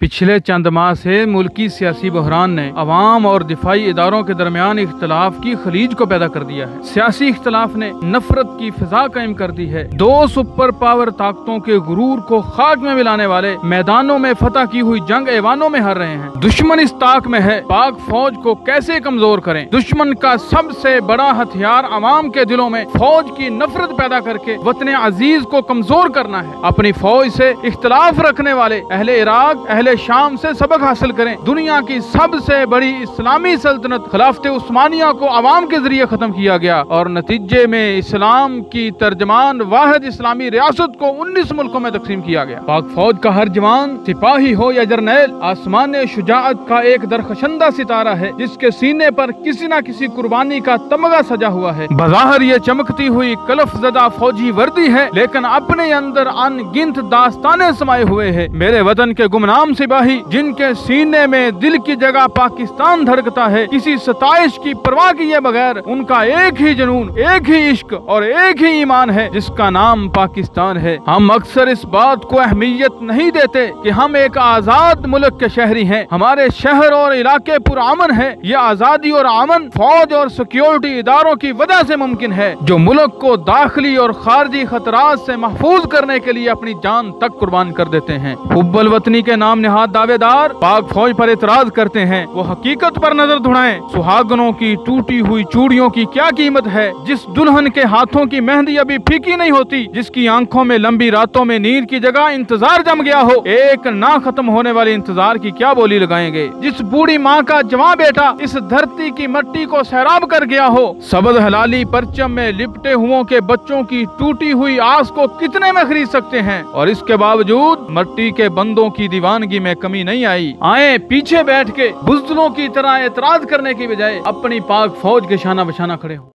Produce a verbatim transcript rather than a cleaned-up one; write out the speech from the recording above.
पिछले चंद माह से मुल्की सियासी बहरान ने अवाम और दिफाई इदारों के दरमियान इख्तलाफ की खलीज को पैदा कर दिया है। सियासी इख्तलाफ ने नफरत की फिजा कायम कर दी है। दो सुपर पावर ताकतों के गुरूर को खाक में मिलाने वाले मैदानों में फतह की हुई जंग ऐवानों में हार रहे हैं। दुश्मन इस ताक में है, पाक फौज को कैसे कमजोर करें। दुश्मन का सबसे बड़ा हथियार अवाम के दिलों में फौज की नफरत पैदा करके वतन अजीज को कमजोर करना है। अपनी फौज से इख्तलाफ रखने वाले अहले इराक, अहले शाम से सबक हासिल करें। दुनिया की सबसे बड़ी इस्लामी सल्तनत खिलाफत उस्मानिया को अवाम के जरिए खत्म किया गया और नतीजे में इस्लाम की तर्जमान वाहिद इस्लामी रियासत को उन्नीस मुल्कों में तकसीम किया गया। पाक फौज का हर जवान, सिपाही हो या जर्नैल, आसमान शुजाअत का एक दरखशंदा सितारा है जिसके सीने पर किसी न किसी कुर्बानी का तमगा सजा हुआ है। बज़ाहिर ये चमकती हुई कलफज़दा फौजी वर्दी है, लेकिन अपने अंदर अनगिनत दास्ताने समाये हुए है। मेरे वतन के गुमनाम सिपाही जिनके सीने में दिल की जगह पाकिस्तान धड़कता है, किसी सताइश की परवाह किए बगैर उनका एक ही जुनून, एक ही इश्क और एक ही ईमान है जिसका नाम पाकिस्तान है। हम अक्सर इस बात को अहमियत नहीं देते कि हम एक आजाद मुल्क के शहरी हैं। हमारे शहर और इलाके पुरअमन है। ये आजादी और अमन फौज और सिक्योरिटी इदारों की वजह से मुमकिन है, जो मुल्क को दाखिली और खारजी खतरात से महफूज करने के लिए अपनी जान तक कुर्बान कर देते हैं। हुब्बुल वतनी के नाम निहाद दावेदार पाक फौज पर एतराज करते हैं। वो हकीकत पर नजर दौड़ाएं। सुहागनों की टूटी हुई चूड़ियों की क्या कीमत है, जिस दुल्हन के हाथों की मेहंदी अभी फीकी नहीं होती, जिसकी आंखों में लंबी रातों में नींद की जगह इंतजार जम गया हो। एक ना खत्म होने वाले इंतजार की क्या बोली लगाएंगे। जिस बूढ़ी माँ का जवां बेटा इस धरती की मिट्टी को सैराब कर गया हो। सबद हलाली परचम में लिपटे हुओं के बच्चों की टूटी हुई आस को कितने में खरीद सकते हैं, और इसके बावजूद मिट्टी के बंदों की दीवानगी में कमी नहीं आई। आए पीछे बैठ के बुज़दिलों की तरह एतराज करने की बजाय अपनी पाक फौज के शाना बशाना खड़े हो।